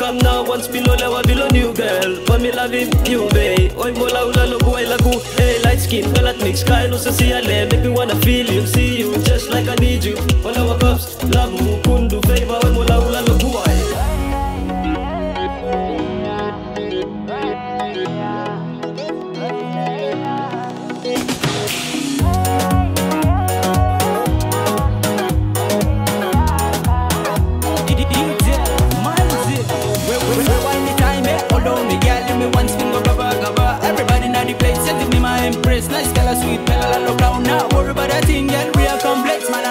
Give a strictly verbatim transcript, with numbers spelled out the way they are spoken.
from now, once below level below new girl. But me loving you, babe. Oi mola ula logo ay lagu. Hey, light skin, kalat mix, kaya no sa siyale. Make me wanna feel you, see you, just like I need you. Wala wa cups, love mo, kundu favor. Oi mola ula logo ay. Nice girl, a sweet girl, I love brown. Now worry about that thing, girl. We are complex, man.